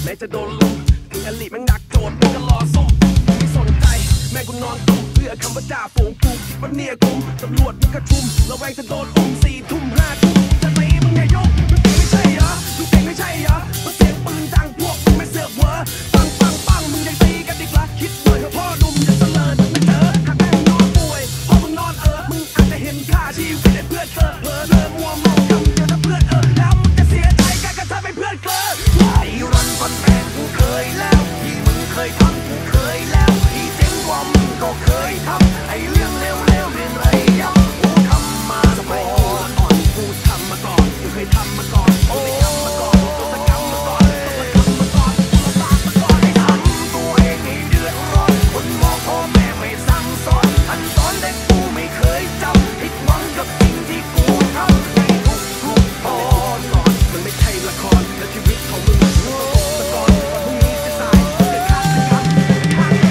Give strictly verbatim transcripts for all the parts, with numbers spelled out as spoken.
แม้จะโดนลุมถึงอลิแม่งดักโจดมึงก็รอส้มไม่สนใจแม่กูนอนตุ้มเพื่อคำว่าจ่าฝูงกูคิดว่าเนี่ยกุมตำรวจมึงกระชุมระแวงจะโดนอุ้มสี่ทุ่มห้าทุ่มจะตีมึงอย่ายกมึงเก่งไม่ใช่เหรอมึงเก่งไม่ใช่เหรอมึงเสียงปืนดังพวกมึงไม่เสือกเวอปังปังปังมึงยังตีกันอีกละคิดเลยพ่อหนุ่มจะเสลิดมึงไม่เจอหากแม่งนอนป่วยพอมึงนอนเออมึงอาจจะเห็นค่าชีวิตไอ้เพื่อนเธอเผลอเลอมัวเมาคำเดียวถ้าเพื่อนเออแล้วมึงจะเสียใจกันกับเธอเป็นเพื่อนเกลอไอ้รันฟันแพงกูเคยแล้วที่มึงเคยทำกูเคยแล้วที่เจ๋งกว่ามึงก็เคยทำไอ้เรื่องเลวเลวเรื่องไรยับกูทำมาสมัยกูอ่อนกูทำมาก่อนกูเคยทำมาก่อนกูไม่ทำมาก่อนกูจะกำมาก่อนกูจะทำมาก่อนกูจะตามมาก่อนให้ทำตัวเองให้เดือดร้อนคนมองพ่อแม่ไม่สั่งสอนอันสอนเด็กกูไม่เคยจำผิดหวังกับสิ่งที่กูทำในทุกทุกตอนก่อนมันไม่ใช่ละครและชีวิตของมึงมันต้องตกตะกอนพรุ่งนี้จะสายจะขาดจะขาดจะขาด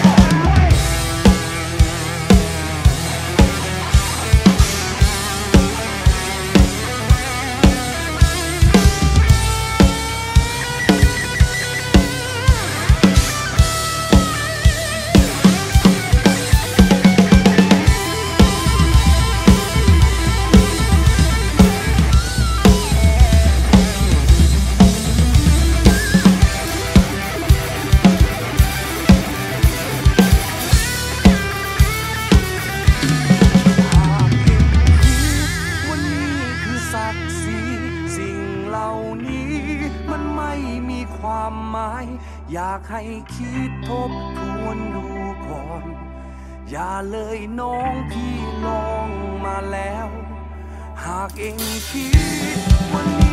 ความหมายอยากให้คิดทบทวนดูก่อนอย่าเลยน้องพี่ลองมาแล้วหากเองคิดวันนี้